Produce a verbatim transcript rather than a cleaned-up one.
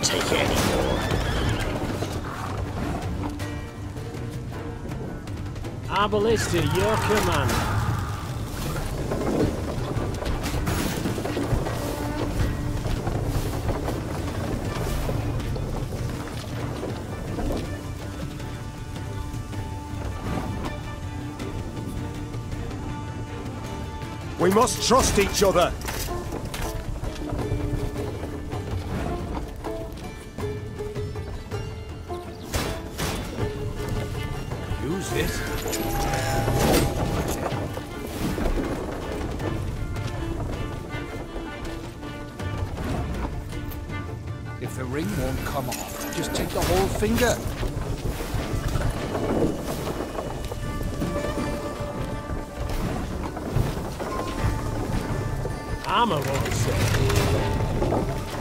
take it anymore. Arbalista, your command. We must trust each other. Use this. If the ring won't come off, just take the whole finger. Armor won't say.